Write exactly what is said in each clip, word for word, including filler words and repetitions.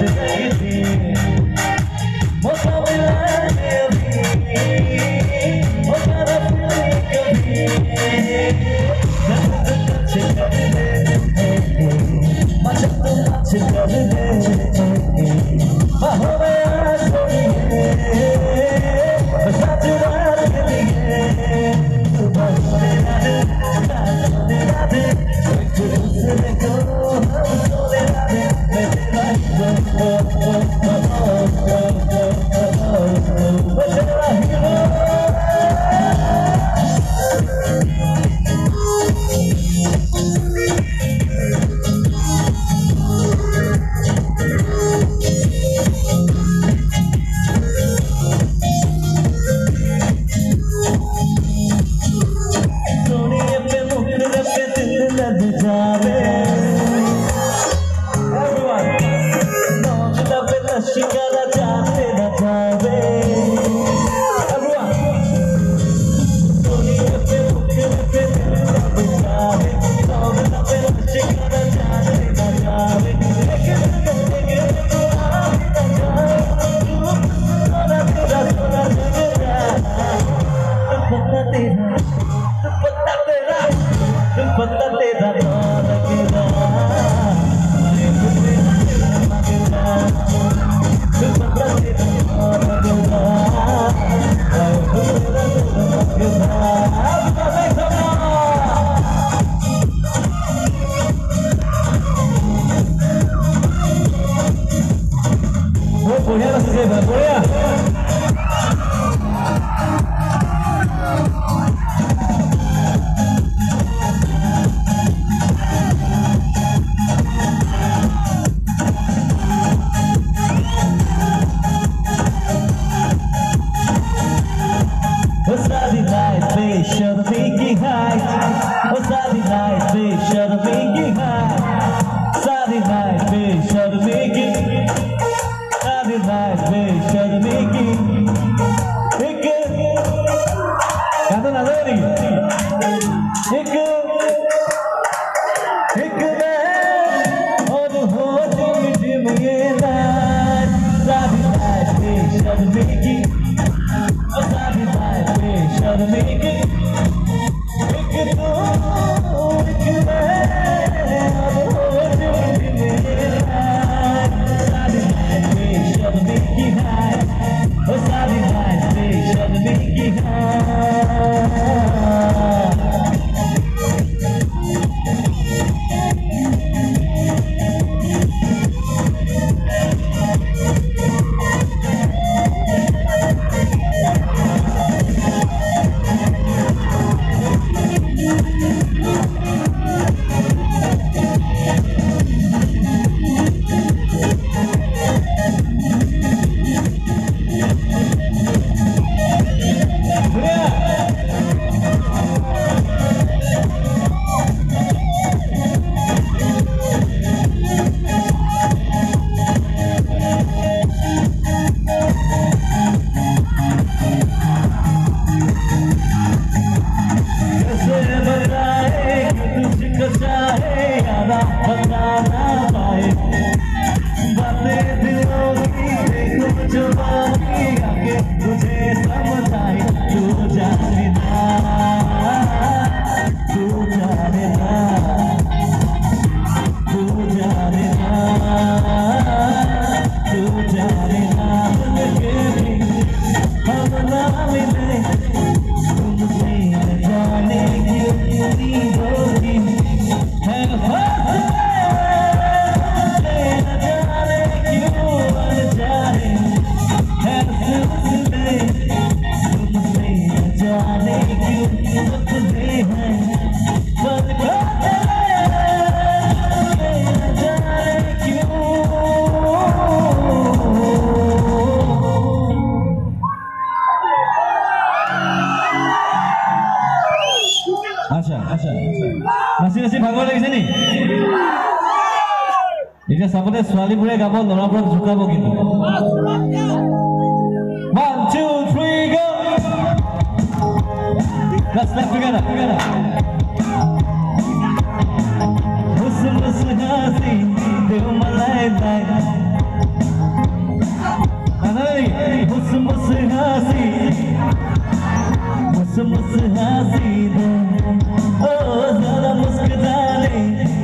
এতিয়া সামনে ছোৱালীবোৰে গাব ল'ৰাবোৰক ঝুকাব কিন্তু one two three go let's let's together together हुस्न से हंसी दिल मलाई लाई मुस हंसी दो, ओ जरा मुस्कुरा ले।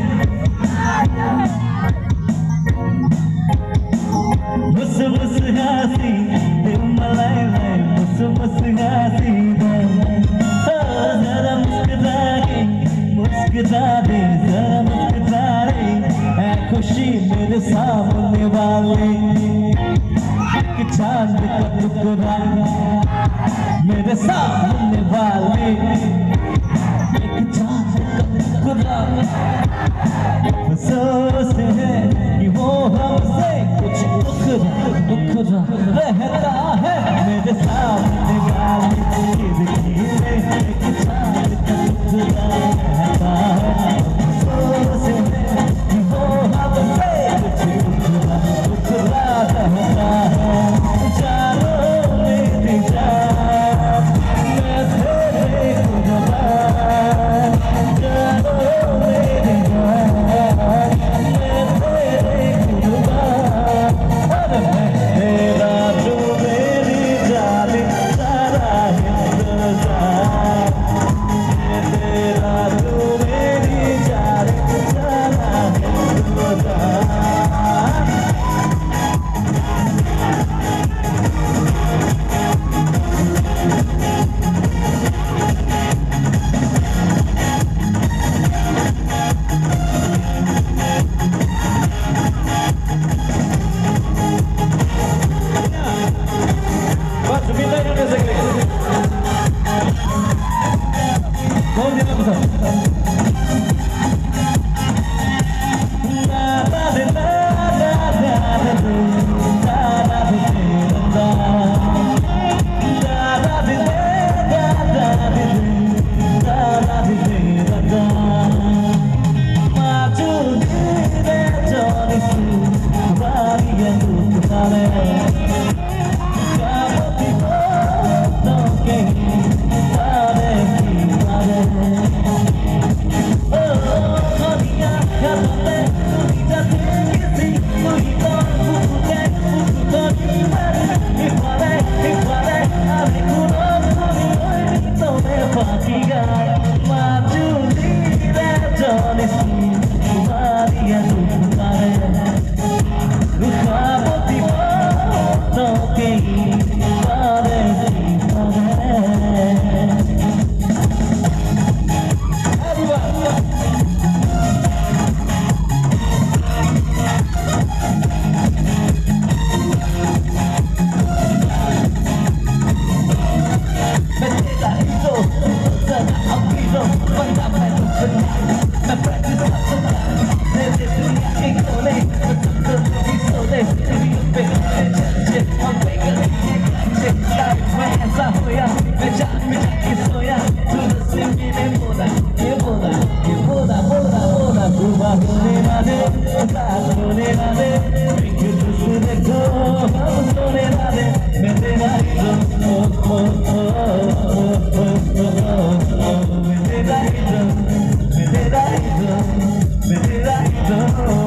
मुस मुस हंसी दे मलाई लाई, मुस मुस हंसी दो, ओ जरा मुस्कुरा के मुस्कुरा दे, जरा मुस्कुरा ले। है खुशी मेरे सामने वाले, एक चांद का टुकड़ा मेरे सामने वाले, एक चांद का टुकड़ा। अफसोस है कि वो हमसे कुछ टुकड़ा टुकड़ा रहता है मेरे सामने वाले, खिड़की में एक चांद का टुकड़ा रहता है। अफसोस है कि वो हमसे कुछ टुकड़ा टुकड़ा रहता है। जानो मेरी जान मैं तेरे कुर्बान, जानो मेरी जान मैं तेरे कुर्बान। अरे मैं तेरा तू मेरी जान, सारा हिंदुस्तान। मैं तेरा तू मेरी जान, सारा हिंदुस्तान। Oh